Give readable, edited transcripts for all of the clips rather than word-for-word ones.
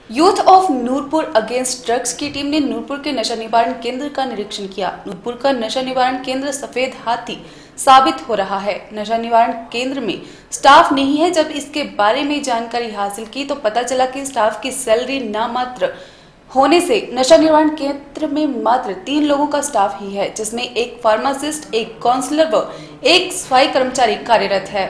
Youth of Nurpur against drugs की team ने नूरपुर के नशा निवारण केंद्र का निरीक्षण किया। नूरपुर का नशा निवारण केंद्र सफेद हाथी साबित हो रहा है। नशा निवारण केंद्र में स्टाफ नहीं है। जब इसके बारे में जानकारी हासिल की तो पता चला कि स्टाफ की सैलरी नामात्र होने से नशा निवारण केंद्र में मात्र 3 लोगों का स्टाफ ही है, जिसमें एक फार्मासिस्ट, एक काउंसलर व एक सफाई कर्मचारी कार्यरत है।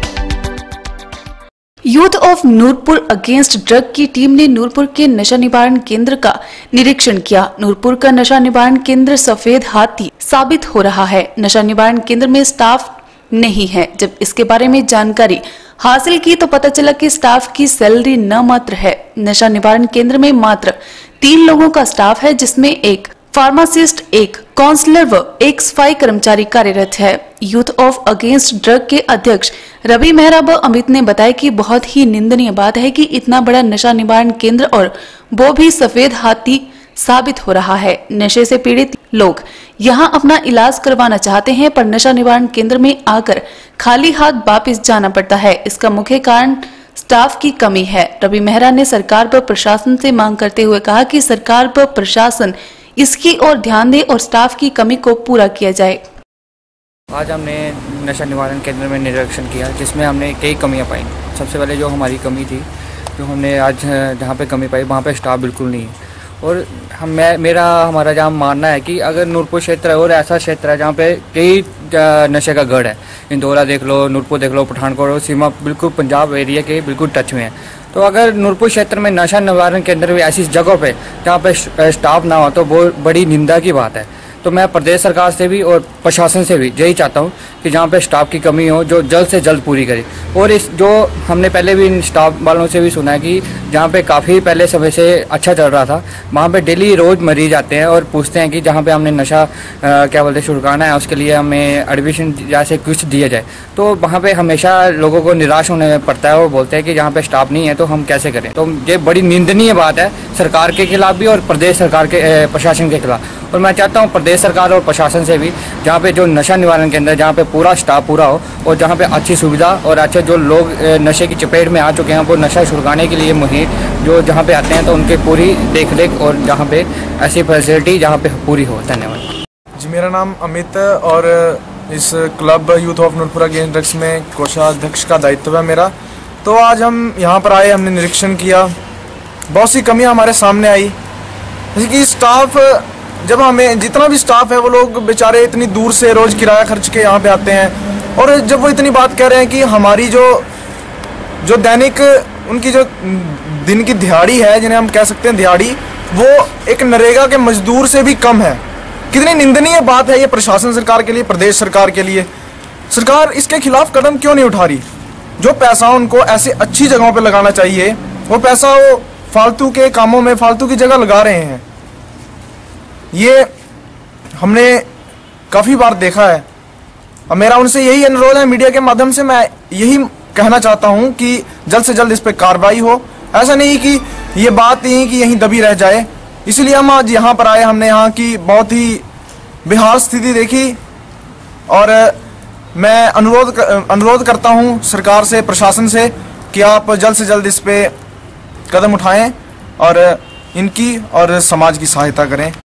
Youth of Nurpur against drug की टीम ने नूरपुर के नशा निवारण केंद्र का निरीक्षण किया। नूरपुर का नशा निवारण केंद्र सफेद हाथी साबित हो रहा है। नशा निवारण केंद्र में स्टाफ नहीं है। जब इसके बारे में जानकारी हासिल की तो पता चला कि स्टाफ की सैलरी न मात्र है। नशा निवारण केंद्र में मात्र 3 लोगों का स्टाफ है, जिसमें एक फार्मासिस्ट, एक काउंसलर व एक सफाई कर्मचारी कार्यरत है। यूथ ऑफ अगेंस्ट ड्रग के अध्यक्ष रवि मेहरा व अमित ने बताया कि बहुत ही निंदनीय बात है कि इतना बड़ा नशा निवारण केंद्र और वो भी सफेद हाथी साबित हो रहा है। नशे से पीड़ित लोग यहां अपना इलाज करवाना चाहते हैं, पर नशा निवारण केंद्र में आकर खाली हाथ वापस जाना पड़ता है। इसका मुख्य कारण स्टाफ की कमी है। रवि मेहरा ने सरकार व प्रशासन से मांग करते हुए कहा कि सरकार व प्रशासन इसकी ओर ध्यान दे और स्टाफ की कमी को पूरा किया जाए। आज हमने नशा निवारण केंद्र में निरीक्षण किया, जिसमें हमने कई कमियां पाई। सबसे पहले जो हमारी कमी थी, जो हमने आज जहां पे कमी पाई वहां पे स्टाफ बिल्कुल नहीं है। और हमारा जहाँ मानना है कि अगर नूरपुर क्षेत्र है और ऐसा क्षेत्र है जहाँ पे कई नशे का गढ़ है, इंदौरा देख लो, नूरपुर देख लो, पठानकोट और सीमा बिल्कुल पंजाब एरिया के बिल्कुल टच में है। तो अगर नूरपुर क्षेत्र में नशा निवारण केंद्र भी ऐसी जगहों पे जहाँ पे स्टाफ ना हो तो वो बड़ी निंदा की बात है। तो मैं प्रदेश सरकार से भी और प्रशासन से भी यही चाहता हूँ कि जहाँ पे स्टाफ की कमी हो जो जल्द से जल्द पूरी करे। और इस जो हमने पहले भी इन स्टाफ वालों से भी सुना है कि जहाँ पे काफ़ी पहले समय से अच्छा चल रहा था, वहाँ पे डेली रोज़ मरीज आते हैं और पूछते हैं कि जहाँ पे हमने नशा क्या बोलते छुड़काना है उसके लिए हमें एडमिशन जैसे कुछ दिया जाए। तो वहाँ पे हमेशा लोगों को निराश होने पड़ता है। वो बोलते हैं कि जहाँ पे स्टाफ नहीं है तो हम कैसे करें। तो ये बड़ी निंदनीय बात है सरकार के खिलाफ भी और प्रदेश सरकार के प्रशासन के खिलाफ। और मैं चाहता हूँ प्रदेश सरकार और प्रशासन से भी जहाँ पे जो नशा निवारण केंद्र जहाँ पे पूरा स्टाफ पूरा हो और जहाँ पे अच्छी सुविधा और अच्छे जो लोग नशे की चपेट में आ चुके हैं वो नशा छुड़काने के लिए मुहिम जो जहाँ पे आते हैं तो उनकी पूरी देखरेख और जहाँ पे ऐसी फैसिलिटी जहाँ पे पूरी हो। धन्यवाद जी। मेरा नाम अमित और इस club youth of Nurpur against drugs में कोषाध्यक्ष का दायित्व है मेरा। तो आज हम यहाँ पर आए, हमने निरीक्षण किया, बहुत सी कमियाँ हमारे सामने आई। जैसे कि स्टाफ, जब हमें जितना भी स्टाफ है वो लोग बेचारे इतनी दूर से रोज़ किराया खर्च के यहाँ पे आते हैं। और जब वो इतनी बात कह रहे हैं कि हमारी जो दैनिक उनकी जो दिन की दिहाड़ी है, जिन्हें हम कह सकते हैं दिहाड़ी, वो एक नरेगा के मजदूर से भी कम है। कितनी निंदनीय बात है ये प्रशासन सरकार के लिए, प्रदेश सरकार के लिए। सरकार इसके खिलाफ कदम क्यों नहीं उठा रही? जो पैसा उनको ऐसे अच्छी जगहों पर लगाना चाहिए, वो पैसा वो फालतू के कामों में फालतू की जगह लगा रहे हैं। ये हमने काफ़ी बार देखा है। अब मेरा उनसे यही अनुरोध है, मीडिया के माध्यम से मैं यही कहना चाहता हूं कि जल्द से जल्द इस पर कार्रवाई हो। ऐसा नहीं कि ये बात नहीं कि यहीं दबी रह जाए। इसलिए हम आज यहाँ पर आए। हमने यहाँ की बहुत ही बेहाल स्थिति देखी और मैं अनुरोध करता हूँ सरकार से, प्रशासन से कि आप जल्द से जल्द इस पर कदम उठाएं और इनकी और समाज की सहायता करें।